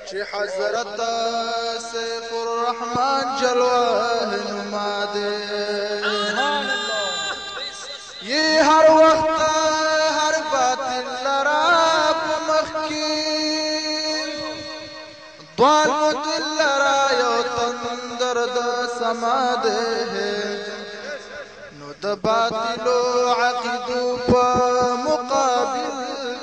چې حضرت سیف الرحمن جلوه نما دے یہ ہر وقت ہر باطل لرا پمخ کی دوال مدل لرا یو تندر دا سما دے نو دا باطلو عقیدو پا مقابل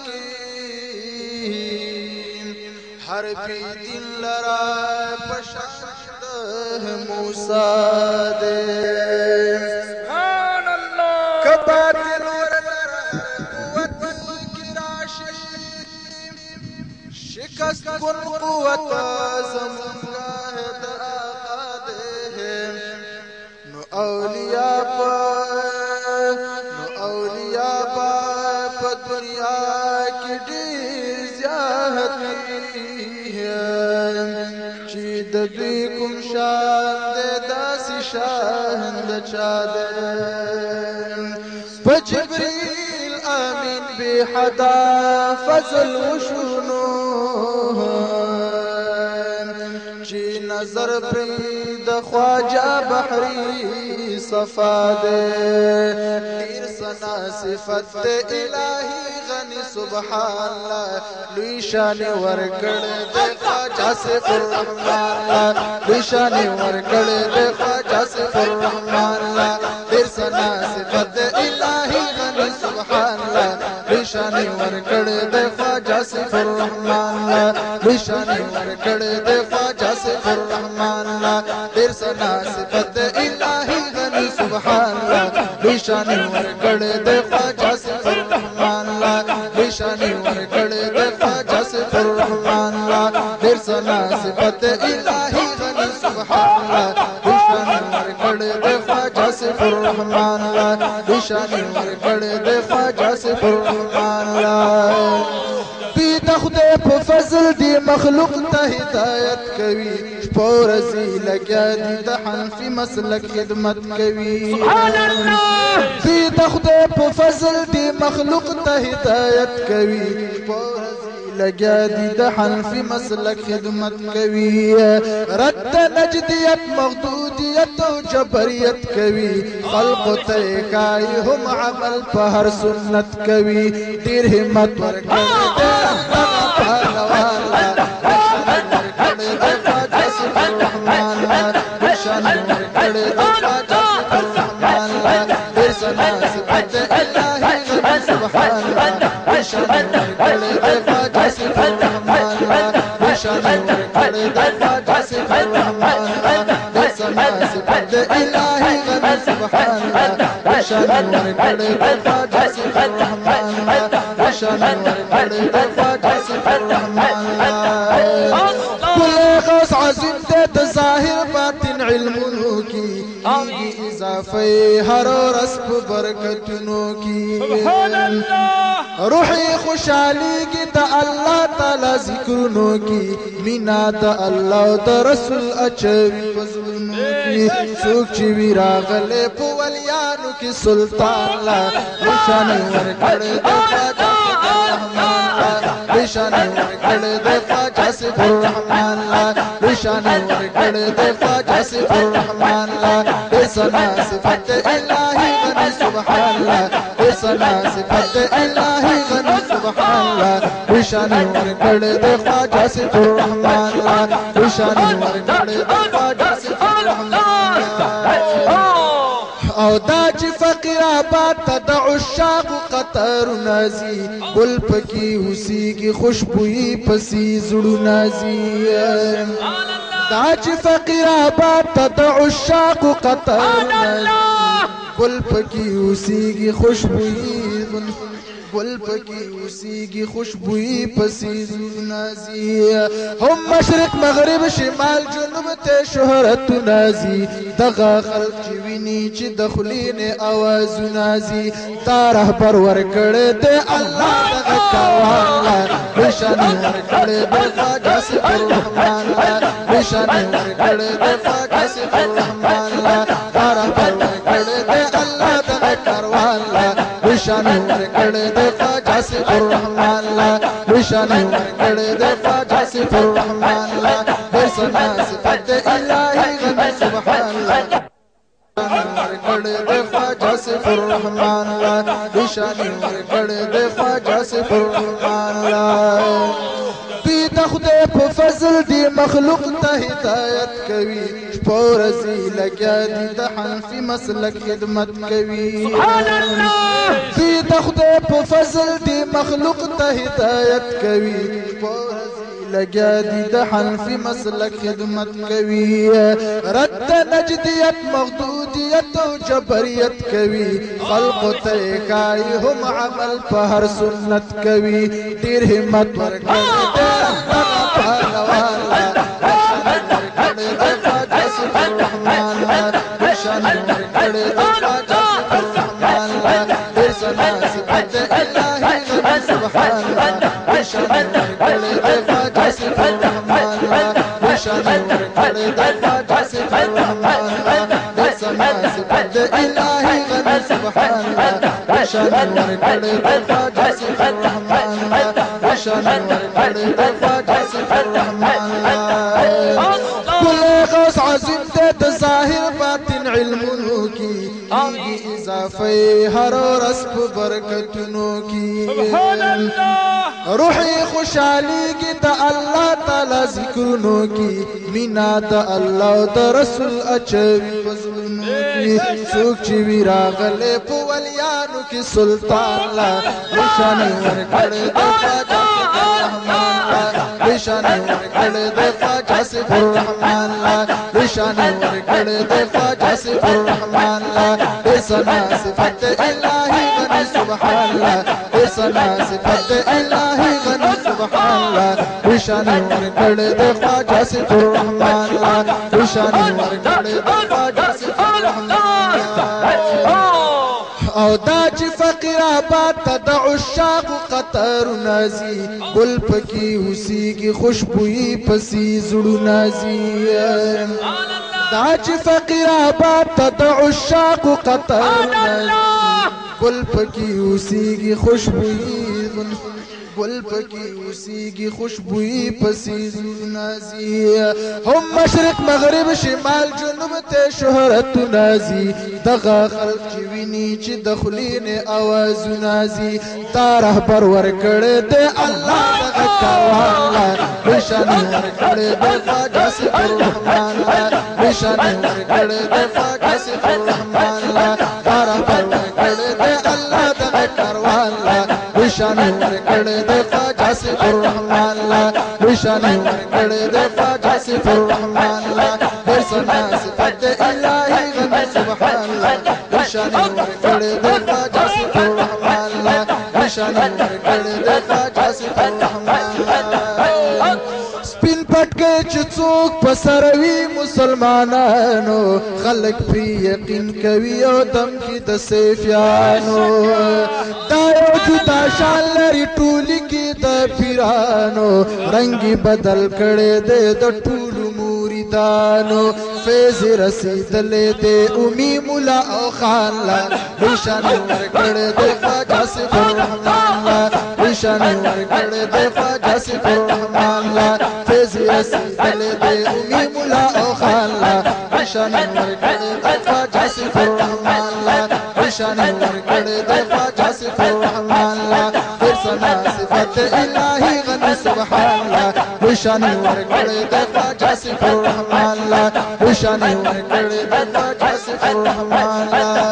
ہر پی دل لرا پشند موسیٰ دے سبحان اللہ کباطل لرا قوت کی راشی شکست کن قوت زمانگاہ دا آقا دے نو اولیاء پا دنیا کی دیر زیادتی د دوی کوم شان دے داسې شان د چا دے په جبریل امین بی حدا فضل وشونو چې نظر پرې د خواجه بحری صفا دے دیر سنا صفت الہی غنی سبحان اللہ لوی شان ورکړ دے خواجہ سیف الرحمن لوی شان ورکړ دے خواجہ سیف الرحمن دیر سنا صفت الہی غنی سبحان اللہ لوی شان ورکړ دے خواجہ سیف الرحمن لوی شان ورکړ دے خواجہ سیف الرحمن دیر سنا صفت الہی غنی سبحان اللہ لوی شان ورکړ دے خواجہ سیف الرحمن لوی شان ورکړ دے خواجہ سیف الرحمن دیر سنا صفت الہی غنی سبحان اللہ لوی شان ورکړ دے خواجہ سیف الرحمن لوی شان ورکړ دے خواجہ سیف الرحمن بی تخدے پا فضل دی مخلوق تا ہدایت کوي پورزی لگیا دی دا حنفی مسلک خدمت کوي سبحان اللہ بی تخدے پا فضل دی مخلوق تا ہدایت کوي پورزی لگیا دی دا حنفی مسلک خدمت کوي رد نجدیت مغدودیت و جبریت کوي خلق تیکائی هم عمل پا ہر سنت کوي دیر حمت ورکر دے شان ورکړ دے خواجہ سیف الرحمن دیر سنا صفت الہی غنی سبحان اللہ شان ورکړ دے خواجہ سیف الرحمن شان ورکړ دے خواجہ سیف الرحمن دیر سنا صفت الہی غنی سبحان اللہ شان ورکړ دے خواجہ سیف الرحمن شان ورکړ دے خواجہ سیف الرحمن کل غوث عظیم دے ظاہر باطن علمونو کی ایگی اضافی ہر رسپ برکتنو کی روحی خوشحالی کی دا اللہ تعالی ذکرنو کی مینا دا اللہ دا رسول اچوی فضلنو کی سوک چوی راغلے پولیانو کی سلطان لا نشان ورکڑ دے خواجہ سیف الرحمن نشان ورکڑ دے خواجہ سیف الرحمن نشان ورکڑ دے خواجہ سیف الرحمن دیر سنا صفت الہی غنی سبحان اللہ دیر سنا صفت الہی غنی سبحان اللہ نشان ورکڑ دے خواجہ سیف الرحمن نشان ورکڑ دے خواجہ سیف الرحمن او دا چی فقیر آباد تا دا عشاق قطر نازی گل پکی اسی کی خوشبوئی پسی زڑو نازی دا چی فقیر آباد تا دا عشاق قطر نازی گل پکی اسی کی خوشبوئی گل پکی اسی کی خوشبوئی پسی نازی ہم مشرق مغرب شمال جنوب تے شہرت نازی دغا خلق چوینی چی دخلین آواز نازی تارہ پر ورکڑ دے اللہ دغا کوالا بشانی ورکڑ دے خواجہ سیف الرحمن بشانی ورکڑ دے خواجہ سیف الرحمن تارہ پر ورکڑ دے اللہ دغا کوالا الله نشان ورکړې د خواجه سیف الرحمن الله نشان ورکړې د خواجه سیف الرحمن الله درسنا صفات الهي غني سبحان الله ورکړې د خواجه سیف الرحمن الله نشان ورکړې د خواجه سیف الرحمن الله د خدای په فضل دی مخلوق ته هدایت کوي شپورزي لګیا دي د حنفي مسلک خدمت کوي سبحان الله د خدای په فضل دی مخلوق ته هدایت کوي شپورزي لګیا دي د حنفي مسلک خدمت کوي رد نجدیت مغدودیت او جبریت کوي خلق ته کای هم عمل په هر سنت کوي ډیر همت ورکړي غوث عظیم د ظاهر باطن علمونو کی اضافه هر ورځ په برکتونو کی سبحان الله روحي خوشالي کی د الله تعالی ذکرونو کی مینا د الله او د رسول اچوي فضلونو کی څوک چې وی راغله په ولیانو کی سلطان لا نشان ورکړې د خواجه نشان ورکړې د خواجه سیف الرحمن لا نشان ورکړې د خواجه سیف الرحمن لا اسنا صفات الهي غني سبحان الله اسنا صفات الهي غني سبحان الله نشان ورکړې د خواجه سیف الرحمن لا نشان ورکړې د خواجه سیف الرحمن او دا چې فقیر آباد ته د عشاق قطر نازي ګل پکې اوسېږي خوشبويي پسې زړه نازي دا چې فقیر آباد ته د عشاق قطر نازي ګل پکې اوسېږي خوشبويي ګل پکې اوسېږي خوشبويي پسې زړه نازي هم مشرق مغرب شمال جنوب ته شهرت نازي دغه خلق چې ویني چې د خلین आवाज نازي تا رهبر ورکړې ته الله دغه کاواله نشان ورکړې د خواجه سیف الرحمن نشان ورکړې د خواجه سیف الرحمن تا رهبر ورکړې ته الله دغه کاواله نشان ورکړې د خواجه سیف الرحمن نشان ورکړې د خواجه سیف الرحمن درسنا صفات الهي غني سبحان الله نشان ورکړې د خواجه سیف الرحمن نشان ورکړې د خواجه سیف الرحمن سپین پټکې چې څوک په سروي مسلمانانو خلک پرې یقین کوي او دم کې د سیفیانو دا یو جدا شان لري ټولي کې د پیرانو رنګي بدل کړي د ټولو مریدانو فیض رسیدلې د امي مولا او خان لا نشان ورکړې د خواجه سیف الرحمن نشان ورکړې د خواجه سیف الرحمن فیض رسیدلې د امي مولا او خان لا نشان ورکړې د خواجه سیف الرحمن نشان ورکړې د خواجه سیف الرحمن درسنا صفات الهي غني سبحان الله نشان ورکړې د خواجه سیف الرحمن نشان ورکړې د خواجه سیف الرحمن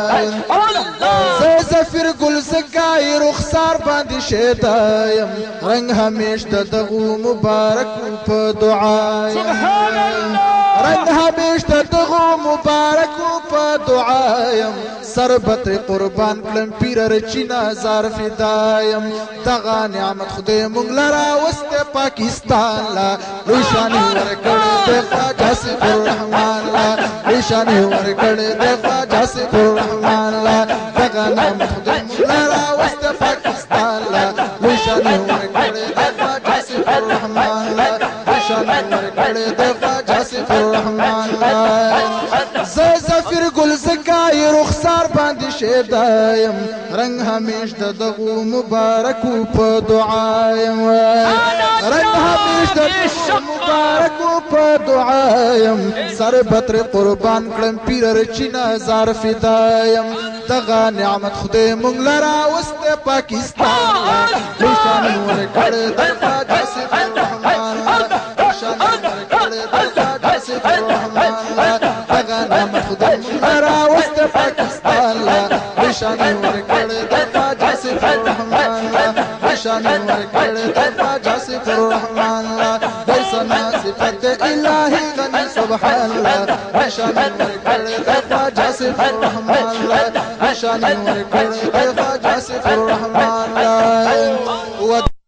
زفر گل زکای رخسار باندې شیدایم رنگ همیش د دغو مبارک په دعایم سبحان الله رنگ همیش د دغو مبارک په دعایم سربت قربان کلم پیر رچینا زار فدایم دغه نعمت خدای مونږ لرا وست پاکستان لا نشان ورکړې د خواجه سیف الرحمن نشان ورکړې د خواجه سیف الرحمن دغه نعمت خدای مونږ لرا وست پاکستان لا نشان ورکړې د خواجه سیف الرحمن نشان ورکړې د خواجه سیف الرحمن زفر گل زکای رخسار باندې شیدایم رنگ همیش د دغو مبارکو په دعایم رنگ همیش د دغو مبارکو په دعایم سر بطر قربان کړم پیر رچینا زار فدایم دغه نعمت خدای مونږ لرا وسته پاکستان نشان ورکړ د خواجه صف الرحمن نشان ورکړ د خواجه صف الرحمن دغه نعمت خدای مونږ لرا وسته پاکستان نشان ورکړ د خواجه صف الرحمن نشان ورکړ د خواجه صف الرحمن دیسنا صفت الهی غنی سبحان الله نشان ورکړ د خواجه صف الرحمن نشان ورکړ د خواجه صف الرحمن